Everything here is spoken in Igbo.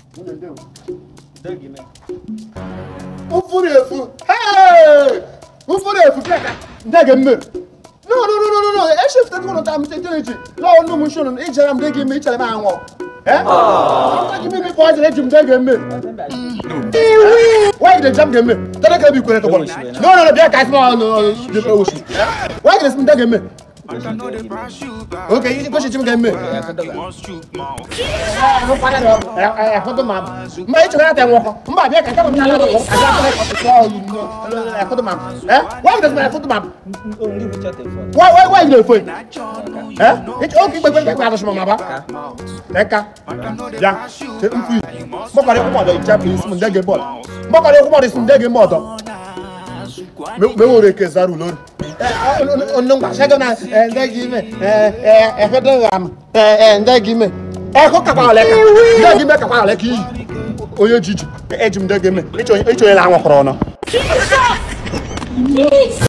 Ufurefu. Hey! Ufurefu kaka. Ndege mme. No. E shift to no time technology. No no mo show no e jara ndege mme e chale ma anwo. Eh? Ndege mme ko jere jum ndege mme. Why the jam game? Tell ka bi kwere to bol. No, be ka small no the ocean. Why the ndege mme? Okay, you go to game. No para no. Foto mam. Ma icho na ten wo. Mba be ka ka mo na lo. Foto mam. Eh? Why does my foto mam? Why the phone? Eh? It's okay gbe ka so mama ba. Eka. Ya. Se mfu. Mo ka le ko mo do Japanese mo ndege ball. Mo ka le ko mo de ndege mo do. Me wo re ke zaru lori. Onungba shega na ndege me fedo am ndege me ko ka kwa le ka ndege me ka kwa le ki oye jiji ejim ndege me icho la anwo koro no